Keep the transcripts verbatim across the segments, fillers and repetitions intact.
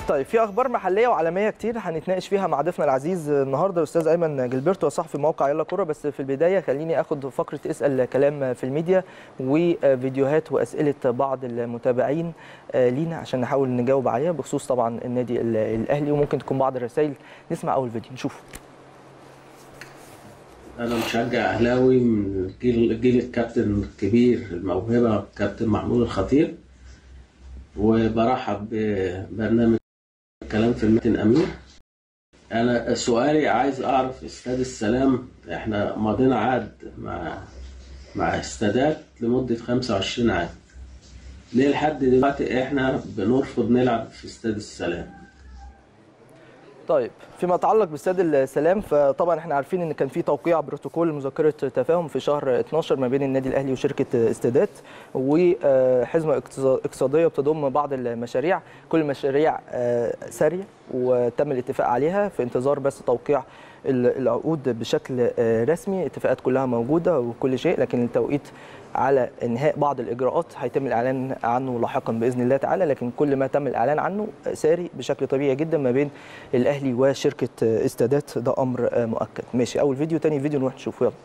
طيب في اخبار محليه وعالميه كتير هنتناقش فيها مع ضيفنا العزيز النهارده الاستاذ ايمن جilberto صحفي موقع يلا كوره. بس في البدايه خليني اخد فقره اسال كلام في الميديا وفيديوهات واسئله بعض المتابعين لينا عشان نحاول نجاوب عليها بخصوص طبعا النادي الاهلي، وممكن تكون بعض الرسائل. نسمع اول فيديو نشوفه. أنا مشجع أهلاوي من جيل جيل الكابتن الكبير الموهبة كابتن محمود الخطيب، وبرحب ببرنامج كلام في المتن أمير. أنا سؤالي عايز أعرف استاد السلام، إحنا ماضينا عقد مع مع استادات لمدة خمسة وعشرين عام، ليه لحد دلوقتي إحنا بنرفض نلعب في استاد السلام؟ طيب فيما يتعلق باستاد السلام، فطبعا احنا عارفين ان كان في توقيع بروتوكول مذكره تفاهم في شهر اتناشر ما بين النادي الاهلي وشركه استادات وحزمه اقتصاديه بتضم بعض المشاريع. كل المشاريع ساريه وتم الاتفاق عليها في انتظار بس توقيع العقود بشكل رسمي. الاتفاقات كلها موجوده وكل شيء، لكن التوقيت على انهاء بعض الاجراءات هيتم الاعلان عنه لاحقا باذن الله تعالى، لكن كل ما تم الاعلان عنه ساري بشكل طبيعي جدا ما بين الاهلي وشركه استادات، ده امر مؤكد. ماشي، اول فيديو. تاني فيديو نروح نشوفه. يلا.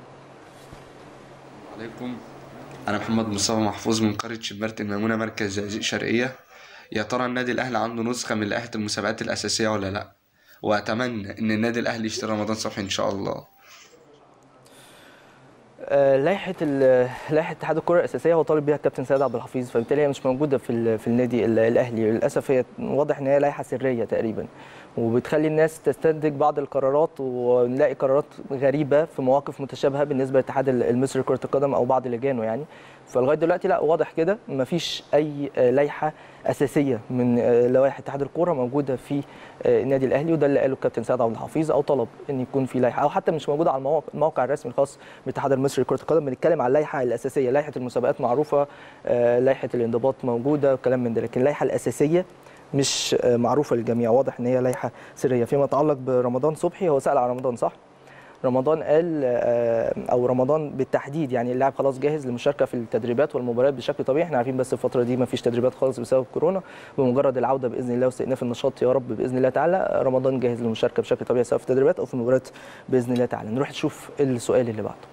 عليكم، انا محمد مصطفى محفوظ من قريه شبرة الميمونه مركز زقازيق شرقيه. يا ترى النادي الاهلي عنده نسخه من لائحه المسابقات الاساسيه ولا لا؟ واتمنى ان النادي الاهلي يشتري رمضان صبحي ان شاء الله. لائحه لائحه اتحاد الكره الاساسيه هو طالب بيها الكابتن سيد عبد الحفيظ، فبالتالي هي مش موجوده في في النادي الاهلي للاسف. هي واضح ان هي لائحه سريه تقريبا، وبتخلي الناس تستنتج بعض القرارات، ونلاقي قرارات غريبه في مواقف متشابهه بالنسبه للاتحاد المصري لكره القدم او بعض لجانه يعني. فلغايه دلوقتي لا، واضح كده مفيش اي لائحه اساسيه من لوائح اتحاد الكوره موجوده في النادي الاهلي، وده اللي قاله الكابتن سيد عبد الحفيظ، او طلب ان يكون في لائحه، او حتى مش موجوده على الموقع الرسمي الخاص بالاتحاد المصري لكره القدم. بنتكلم على اللائحه الاساسيه، لائحه المسابقات معروفه، لائحه الانضباط موجوده وكلام من ده، لكن اللائحه الاساسيه مش معروفه للجميع. واضح ان هي لائحه سريه. فيما يتعلق برمضان صبحي، هو سال على رمضان صح؟ رمضان قال او رمضان بالتحديد يعني اللاعب خلاص جاهز للمشاركه في التدريبات والمباريات بشكل طبيعي. احنا عارفين بس الفتره دي ما فيش تدريبات خالص بسبب كورونا، بمجرد العوده باذن الله واستئناف النشاط يا رب باذن الله تعالى رمضان جاهز للمشاركه بشكل طبيعي سواء في التدريبات او في المباريات باذن الله تعالى. نروح نشوف السؤال اللي بعده.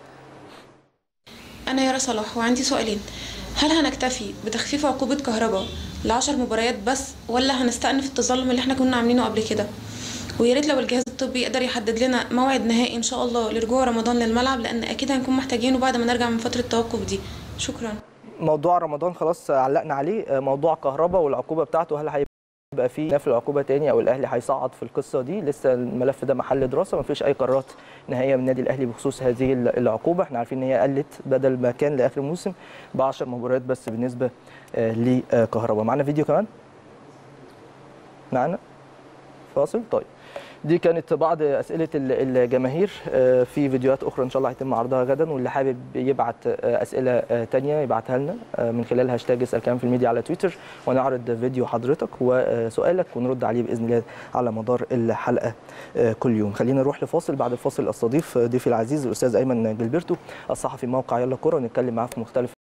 انا يارا صلاح وعندي سؤالين. هل هنكتفي بتخفيف عقوبه كهرباء لعشر مباريات بس، ولا هنستأنف التظلم اللي احنا كنا عاملينه قبل كده؟ ويا ريت لو الجهاز الطبي يقدر يحدد لنا موعد نهائي ان شاء الله لرجوع رمضان للملعب، لان اكيد هنكون محتاجينه بعد ما نرجع من فتره التوقف دي. شكرا. موضوع رمضان خلاص علقنا عليه. موضوع كهرباء والعقوبه بتاعته، هل هيبقى فيه نفي العقوبه تاني او الاهلي هيصعد في القصه دي؟ لسه الملف ده محل دراسه، ما فيش اي قرارات نهائيه من النادي الاهلي بخصوص هذه العقوبه. احنا عارفين ان هي قلت بدل ما كان لاخر موسم ب عشر مباريات بس بالنسبه لكهرباء. معانا فيديو كمان؟ معانا فاصل. طيب دي كانت بعض اسئله الجماهير. في فيديوهات اخرى ان شاء الله هيتم عرضها غدا، واللي حابب يبعت اسئله ثانيه يبعتها لنا من خلال هاشتاج اسال كلام في الميديا على تويتر، ونعرض فيديو حضرتك وسؤالك ونرد عليه باذن الله على مدار الحلقه كل يوم. خلينا نروح لفاصل. بعد الفاصل استضيف ضيفي العزيز الاستاذ ايمن جilberto الصحفي موقع يلا كوره، ونتكلم معاه في مختلف